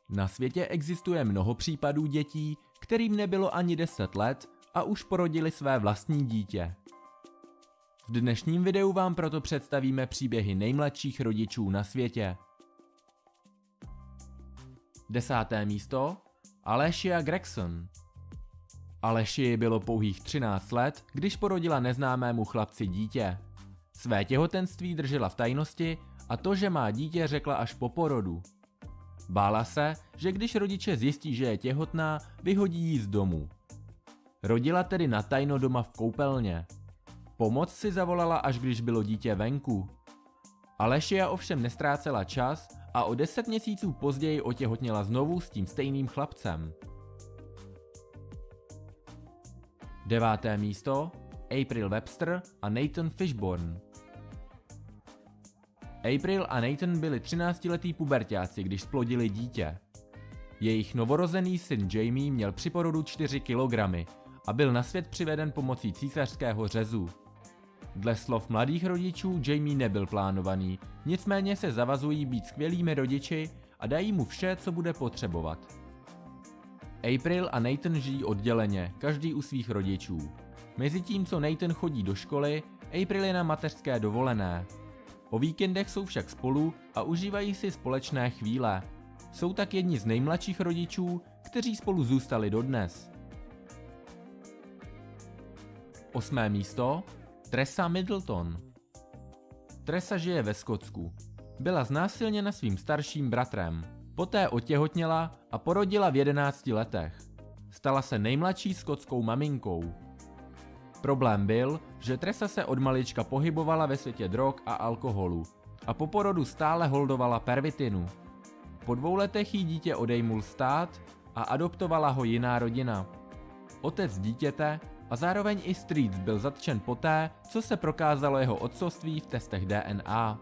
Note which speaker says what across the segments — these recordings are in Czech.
Speaker 1: Na světě existuje mnoho případů dětí, kterým nebylo ani 10 let a už porodili své vlastní dítě. V dnešním videu vám proto představíme příběhy nejmladších rodičů na světě. 10. místo. Alessia Gregson. Alessii bylo pouhých 13 let, když porodila neznámému chlapci dítě. Své těhotenství držela v tajnosti a to, že má dítě, řekla až po porodu. Bála se, že když rodiče zjistí, že je těhotná, vyhodí ji z domu. Rodila tedy natajno doma v koupelně. Pomoc si zavolala, až když bylo dítě venku. Alessia ovšem nestrácela čas a o 10 měsíců později otěhotněla znovu s tím stejným chlapcem. 9. místo. April Webster a Nathan Fishburne. April a Nathan byli 13letí puberťáci, když splodili dítě. Jejich novorozený syn Jamie měl při porodu 4 kilogramy a byl na svět přiveden pomocí císařského řezu. Dle slov mladých rodičů Jamie nebyl plánovaný, nicméně se zavazují být skvělými rodiči a dají mu vše, co bude potřebovat. April a Nathan žijí odděleně, každý u svých rodičů. Mezitím, co Nathan chodí do školy, April je na mateřské dovolené. O víkendech jsou však spolu a užívají si společné chvíle. Jsou tak jedni z nejmladších rodičů, kteří spolu zůstali dodnes. 8. místo. Tressa Middleton. Tressa žije ve Skotsku. Byla znásilněna svým starším bratrem. Poté otěhotněla a porodila v 11 letech. Stala se nejmladší skotskou maminkou. Problém byl, že Tressa se od malička pohybovala ve světě drog a alkoholu a po porodu stále holdovala pervitinu. Po 2 letech jí dítě odejmul stát a adoptovala ho jiná rodina. Otec dítěte a zároveň i strýc byl zatčen poté, co se prokázalo jeho otcovství v testech DNA.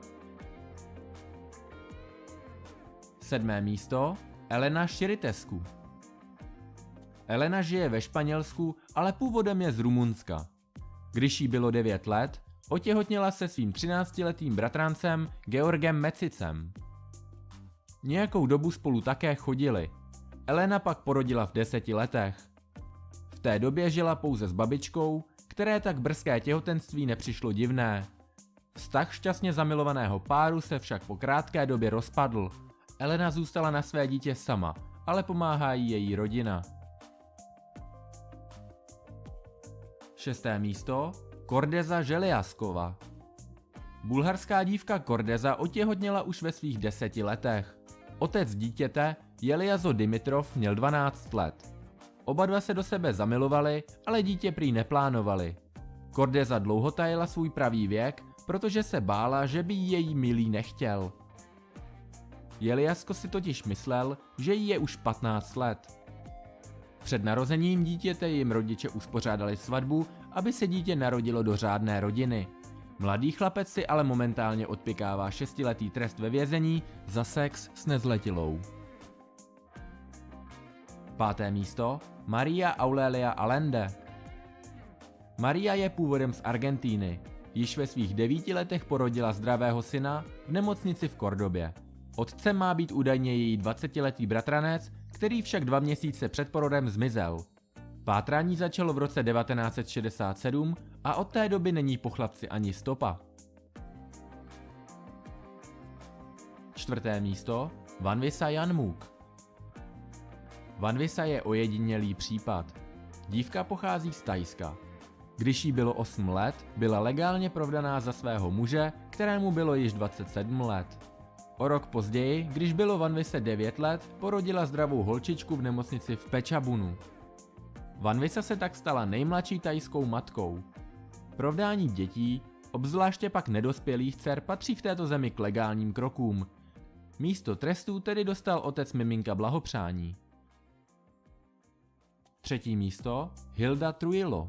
Speaker 1: 7. místo. Elena Shiritescu. Elena žije ve Španělsku, ale původem je z Rumunska. Když jí bylo 9 let, otěhotněla se svým 13letým bratrancem Georgem Mecicem. Nějakou dobu spolu také chodili. Elena pak porodila v 10 letech. V té době žila pouze s babičkou, které tak brzké těhotenství nepřišlo divné. Vztah šťastně zamilovaného páru se však po krátké době rozpadl. Elena zůstala na své dítě sama, ale pomáhá jí její rodina. 6. místo. Kordeza Želiaskova. Bulharská dívka Kordeza otěhotněla už ve svých 10 letech. Otec dítěte, Jeliazo Dimitrov, měl 12 let. Oba dva se do sebe zamilovali, ale dítě prý neplánovali. Kordeza dlouho tajila svůj pravý věk, protože se bála, že by jí její milý nechtěl. Jeliasko si totiž myslel, že jí je už 15 let. Před narozením dítěte jim rodiče uspořádali svatbu, aby se dítě narodilo do řádné rodiny. Mladý chlapec si ale momentálně odpykává 6letý trest ve vězení za sex s nezletilou. 5. místo. Maria Aurelia Allende. Maria je původem z Argentíny. Již ve svých 9 letech porodila zdravého syna v nemocnici v Kordobě. Otcem má být údajně její 20letý bratranec, který však 2 měsíce před porodem zmizel. Pátrání začalo v roce 1967 a od té doby není po chlapci ani stopa. 4. místo. Vanvisa Janmuk. Vanvisa je ojedinělý případ. Dívka pochází z Thajska. Když jí bylo 8 let, byla legálně provdaná za svého muže, kterému bylo již 27 let. O rok později, když bylo Vanvise 9 let, porodila zdravou holčičku v nemocnici v Pechabunu. Vanvisa se tak stala nejmladší thajskou matkou. Provdání dětí, obzvláště pak nedospělých dcer, patří v této zemi k legálním krokům. Místo trestů tedy dostal otec miminka blahopřání. 3. místo. Hilda Trujillo.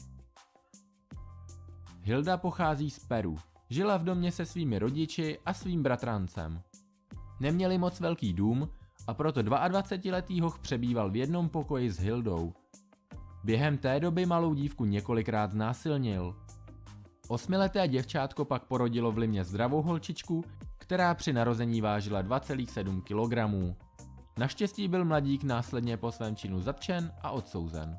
Speaker 1: Hilda pochází z Peru. Žila v domě se svými rodiči a svým bratrancem. Neměli moc velký dům a proto 22letý hoch přebýval v jednom pokoji s Hildou. Během té doby malou dívku několikrát znásilnil. 8leté děvčátko pak porodilo v Limě zdravou holčičku, která při narození vážila 2,7 kg. Naštěstí byl mladík následně po svém činu zatčen a odsouzen.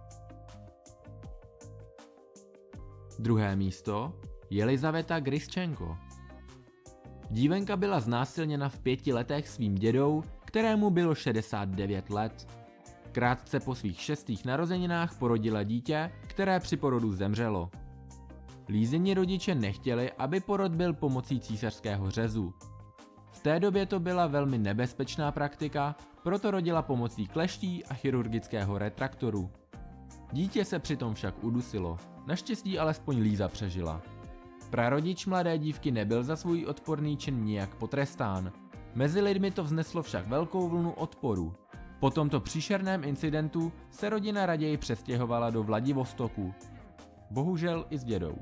Speaker 1: Druhé místo. Jelizaveta Gryzčenko. Dívenka byla znásilněna v 5 letech svým dědou, kterému bylo 69 let. Krátce po svých 6. narozeninách porodila dítě, které při porodu zemřelo. Lízeni rodiče nechtěli, aby porod byl pomocí císařského řezu. V té době to byla velmi nebezpečná praktika, proto rodila pomocí kleští a chirurgického retraktoru. Dítě se přitom však udusilo, naštěstí alespoň Líza přežila. Prarodič mladé dívky nebyl za svůj odporný čin nijak potrestán. Mezi lidmi to vzneslo však velkou vlnu odporu. Po tomto příšerném incidentu se rodina raději přestěhovala do Vladivostoku. Bohužel i s dědou.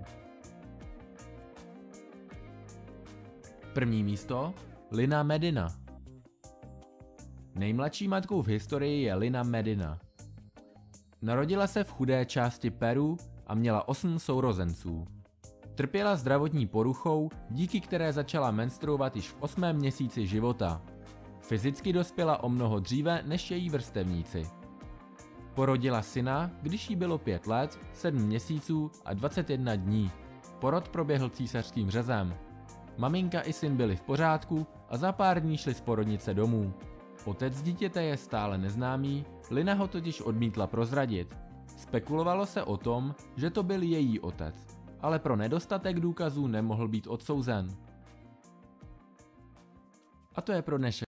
Speaker 1: První místo. Lina Medina. Nejmladší matkou v historii je Lina Medina. Narodila se v chudé části Peru a měla 8 sourozenců. Trpěla zdravotní poruchou, díky které začala menstruovat již v 8. měsíci života. Fyzicky dospěla o mnoho dříve než její vrstevníci. Porodila syna, když jí bylo 5 let, 7 měsíců a 21 dní. Porod proběhl císařským řezem. Maminka i syn byli v pořádku a za pár dní šli z porodnice domů. Otec dítěte je stále neznámý, Lina ho totiž odmítla prozradit. Spekulovalo se o tom, že to byl její otec, ale pro nedostatek důkazů nemohl být odsouzen. A to je pro dnešek